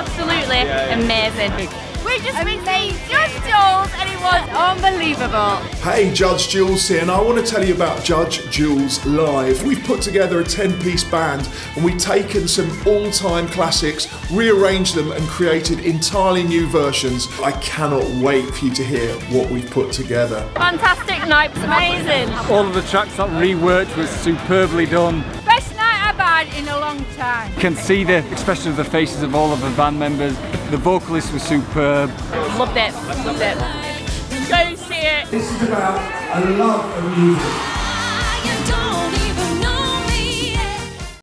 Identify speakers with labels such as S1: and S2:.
S1: absolutely amazing. We just received Judge Jules and it was unbelievable.
S2: Hey, Judge Jules here, and I want to tell you about Judge Jules Live. We've put together a 10-piece band and we've taken some all-time classics, rearranged them and created entirely new versions. I cannot wait for you to hear what we've put together.
S1: Fantastic night, amazing.
S3: All of the tracks that reworked was superbly done.
S1: Best night I've had in a long time.
S3: You can see the expression of the faces of all of the band members. The vocalist was superb.
S1: Loved it, loved it. Go see it.
S2: This is about a love of music.